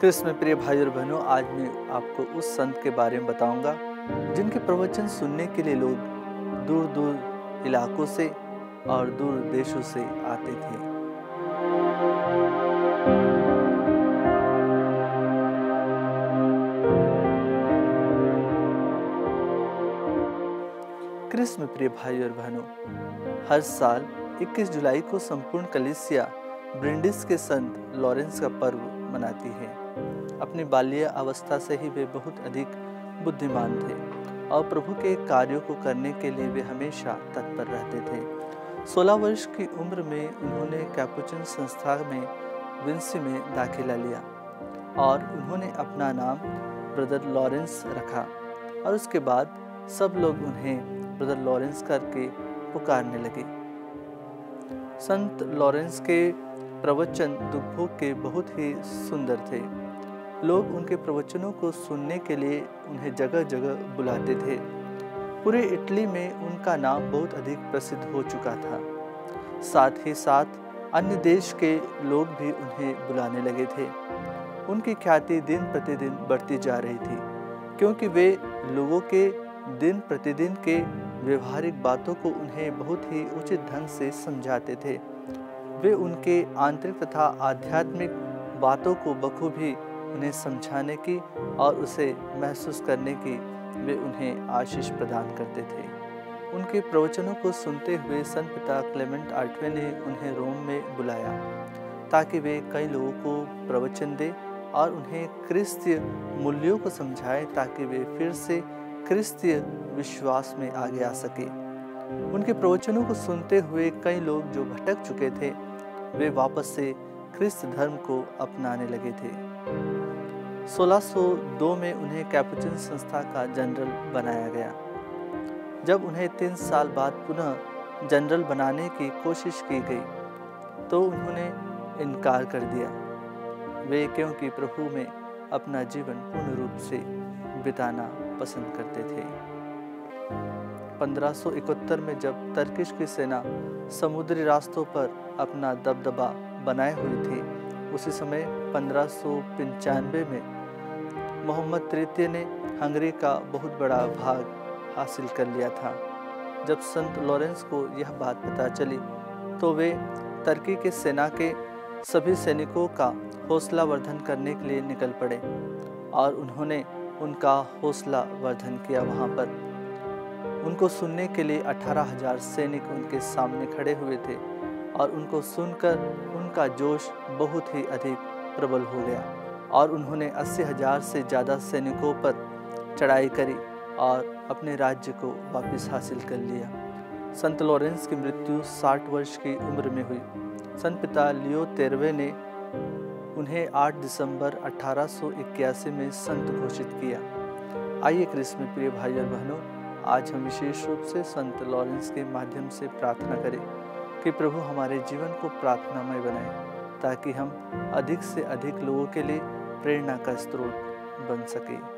कृष्ण में प्रिय भाई और बहनों, आज मैं आपको उस संत के बारे में बताऊंगा जिनके प्रवचन सुनने के लिए लोग दूर दूर इलाकों से और दूर देशों से आते थे। कृष्ण में प्रिय भाई और बहनों, हर साल 21 जुलाई को संपूर्ण कलीसिया ब्रिंडिस के संत लॉरेंस का पर्व मनाती है। अपनी बाल्य अवस्था से ही वे बहुत अधिक बुद्धिमान थे और प्रभु के कार्यों को करने के लिए वे हमेशा तत्पर रहते थे। 16 वर्ष की उम्र में उन्होंने कैपुचिन संस्था में ब्रिंडिसी में दाखिला लिया और उन्होंने अपना नाम ब्रदर लॉरेंस रखा और उसके बाद सब लोग उन्हें ब्रदर लॉरेंस करके पुकारने लगे। संत लॉरेंस के प्रवचन दुखभोग के बहुत ही सुंदर थे। लोग उनके प्रवचनों को सुनने के लिए उन्हें जगह जगह बुलाते थे। पूरे इटली में उनका नाम बहुत अधिक प्रसिद्ध हो चुका था। साथ ही साथ अन्य देश के लोग भी उन्हें बुलाने लगे थे। उनकी ख्याति दिन प्रतिदिन बढ़ती जा रही थी, क्योंकि वे लोगों के दिन प्रतिदिन के व्यवहारिक बातों को उन्हें बहुत ही उचित ढंग से समझाते थे। वे उनके आंतरिक तथा आध्यात्मिक बातों को बखूबी उन्हें समझाने की और उसे महसूस करने की वे उन्हें आशीष प्रदान करते थे। उनके प्रवचनों को सुनते हुए संत पिता क्लेमेंट 8वें ने उन्हें रोम में बुलाया ताकि वे कई लोगों को प्रवचन दें और उन्हें क्रिस्तीय मूल्यों को समझाएं ताकि वे फिर से क्रिस्तीय विश्वास में आगे आ सके। उनके प्रवचनों को सुनते हुए कई लोग जो भटक चुके थे वे वापस से ख्रिस्त धर्म को अपनाने लगे थे। 1602 में उन्हें कैपुचिन संस्था का जनरल बनाया गया। जब उन्हें 3 साल बाद पुनः जनरल बनाने की कोशिश की गई तो उन्होंने इनकार कर दिया। वे क्योंकि प्रभु में अपना जीवन पूर्ण रूप से बिताना पसंद करते थे। 1571 में जब तर्किश की सेना समुद्री रास्तों पर अपना दबदबा बनाए हुई थी, उसी समय 1595 में मोहम्मद तृतीय ने हंगरी का बहुत बड़ा भाग हासिल कर लिया था। जब संत लॉरेंस को यह बात पता चली तो वे तुर्की के सेना के सभी सैनिकों का हौसला वर्धन करने के लिए निकल पड़े और उन्होंने उनका हौसला वर्धन किया। वहाँ पर उनको सुनने के लिए 18,000 सैनिक उनके सामने खड़े हुए थे और उनको सुनकर उनका जोश बहुत ही अधिक प्रबल हो गया और उन्होंने 80,000 से ज़्यादा सैनिकों पर चढ़ाई करी और अपने राज्य को वापस हासिल कर लिया। संत लॉरेंस की मृत्यु 60 वर्ष की उम्र में हुई। संत पिता लियो 13वें ने उन्हें 8 दिसंबर 1881 में संत घोषित किया। आइए कृष्ण में प्रिय भाई और बहनों, आज हम विशेष रूप से संत लॉरेंस के माध्यम से प्रार्थना करें कि प्रभु हमारे जीवन को प्रार्थनामय बनाए ताकि हम अधिक से अधिक लोगों के लिए प्रेरणा का स्रोत बन सके।